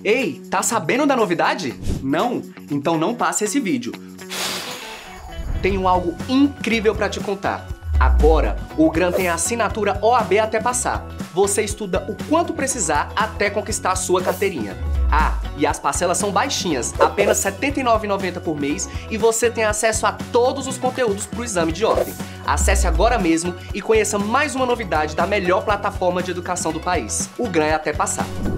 Ei, tá sabendo da novidade? Não? Então não passe esse vídeo. Tenho algo incrível pra te contar. Agora, o GRAN tem a assinatura OAB até passar. Você estuda o quanto precisar até conquistar a sua carteirinha. Ah, e as parcelas são baixinhas, apenas R$ 79,90 por mês, e você tem acesso a todos os conteúdos para o exame de ordem. Acesse agora mesmo e conheça mais uma novidade da melhor plataforma de educação do país. O GRAN é até passar.